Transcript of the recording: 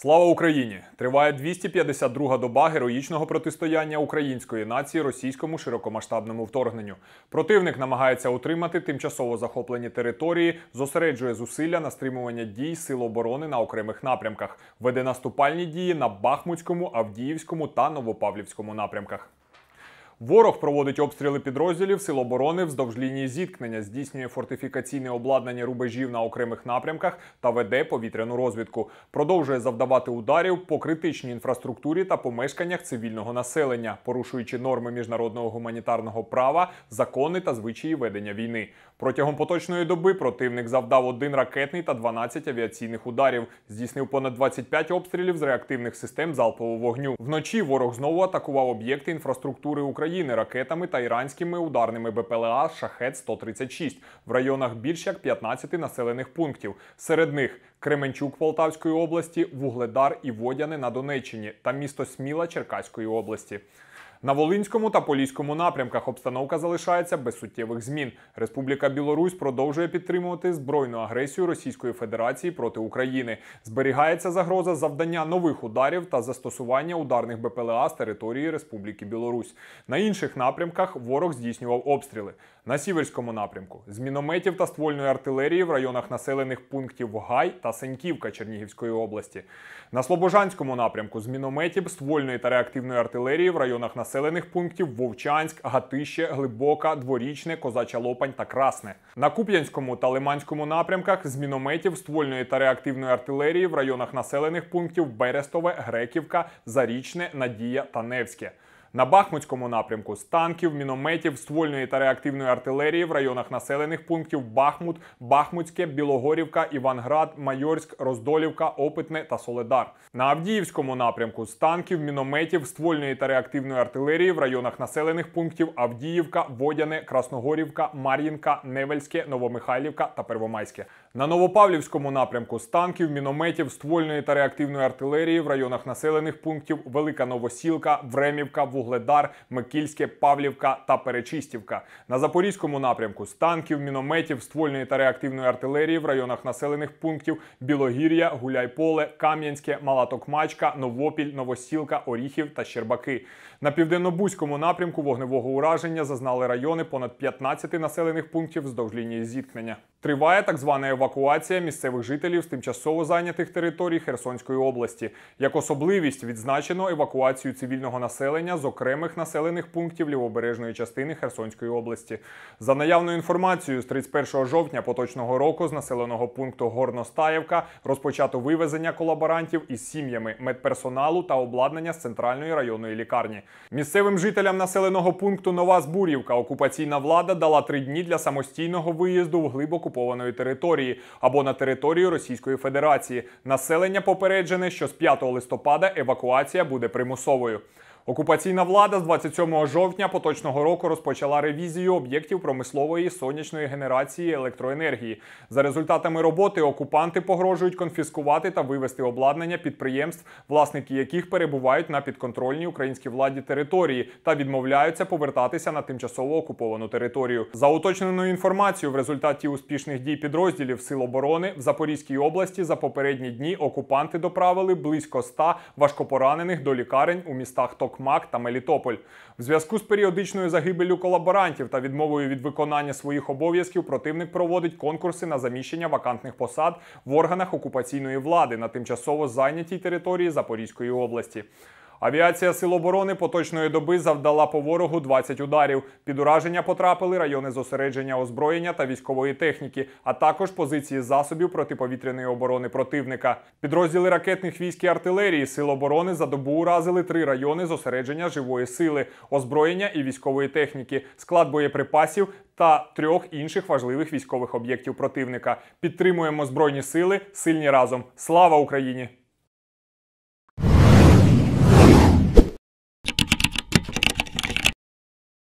Слава Україні! Триває 252-га доба героїчного протистояння української нації російському широкомасштабному вторгненню. Противник намагається утримати тимчасово захоплені території, зосереджує зусилля на стримування дій Сил оборони на окремих напрямках, веде наступальні дії на Бахмутському, Авдіївському та Новопавлівському напрямках. Ворог проводить обстріли підрозділів Сил оборони вздовж лінії зіткнення, здійснює фортифікаційне обладнання рубежів на окремих напрямках та веде повітряну розвідку. Продовжує завдавати ударів по критичній інфраструктурі та помешканнях цивільного населення, порушуючи норми міжнародного гуманітарного права, закони та звичаї ведення війни. Протягом поточної доби противник завдав 1 ракетний та 12 авіаційних ударів, здійснив понад 25 обстрілів з реактивних систем залпового вогню. Вночі ворог знову атакував об'єкти інфраструктури України ракетами та іранськими ударними БПЛА «Шахед-136» в районах більш як 15 населених пунктів. Серед них Кременчук Полтавської області, Вугледар і Водяне на Донеччині та місто Сміла Черкаської області. На Волинському та Поліському напрямках обстановка залишається без суттєвих змін. Республіка Білорусь продовжує підтримувати збройну агресію Російської Федерації проти України. Зберігається загроза завдання нових ударів та застосування ударних БПЛА з території Республіки Білорусь. На інших напрямках ворог здійснював обстріли. На Сіверському напрямку з мінометів та ствольної артилерії в районах населених пунктів Гай та Сеньківка Чернігівської області. На Слобожанському напрямку з мінометів, ствольної та реактивної артилерії в районах населених пунктів Вовчанськ, Гатище, Глибока, Дворічне, Козача Лопань та Красне. На Куп'янському та Лиманському напрямках з мінометів, ствольної та реактивної артилерії в районах населених пунктів Берестове, Греківка, Зарічне, Надія та Невське. На Бахмутському напрямку з танків, мінометів, ствольної та реактивної артилерії в районах населених пунктів Бахмут, Бахмутське, Білогорівка, Іванград, Майорськ, Роздолівка, Опитне та Соледар. На Авдіївському напрямку з танків, мінометів, ствольної та реактивної артилерії в районах населених пунктів Авдіївка, Водяне, Красногорівка, Мар'їнка, Невельське, Новомихайлівка та Первомайське. На Новопавлівському напрямку з танків, мінометів, ствольної та реактивної артилерії в районах населених пунктів Велика Новосілка, Времівка, Вугледар, Микільське, Павлівка та Перечистівка. На Запорізькому напрямку з танків, мінометів, ствольної та реактивної артилерії в районах населених пунктів Білогір'я, Гуляйполе, Кам'янське, Мала Токмачка, Новопіль, Новосілка, Оріхів та Щербаки. На Південно-Бузькому напрямку вогневого ураження зазнали райони понад 15 населених пунктів вздовж лінії зіткнення. Триває так звана евакуація місцевих жителів з тимчасово зайнятих територій Херсонської області. Як особливість відзначено евакуацію цивільного населення з окремих населених пунктів лівобережної частини Херсонської області. За наявною інформацією, з 31 жовтня поточного року з населеного пункту Горностаєвка розпочато вивезення колаборантів із сім'ями, медперсоналу та обладнання з центральної районної лікарні. Місцевим жителям населеного пункту Нова Збур'ївка окупаційна влада дала 3 дні для самостійного виїзду в глиб окупованої території або на територію Російської Федерації. Населення попереджене, що з 5 листопада евакуація буде примусовою. Окупаційна влада з 27 жовтня поточного року розпочала ревізію об'єктів промислової сонячної генерації електроенергії. За результатами роботи окупанти погрожують конфіскувати та вивезти обладнання підприємств, власники яких перебувають на підконтрольній українській владі території та відмовляються повертатися на тимчасово окуповану територію. За уточненою інформацією, в результаті успішних дій підрозділів Сил оборони в Запорізькій області за попередні дні окупанти доправили близько 100 важкопоранених до лікарень у містах Токмак та Мелітополь. В зв'язку з періодичною загибеллю колаборантів та відмовою від виконання своїх обов'язків противник проводить конкурси на заміщення вакантних посад в органах окупаційної влади на тимчасово зайнятій території Запорізької області. Авіація Сил оборони поточної доби завдала по ворогу 20 ударів. Під ураження потрапили райони зосередження озброєння та військової техніки, а також позиції засобів протиповітряної оборони противника. Підрозділи ракетних військ і артилерії Сил оборони за добу уразили 3 райони зосередження живої сили, озброєння і військової техніки, склад боєприпасів та 3 інших важливих військових об'єктів противника. Підтримуємо Збройні сили, сильні разом. Слава Україні!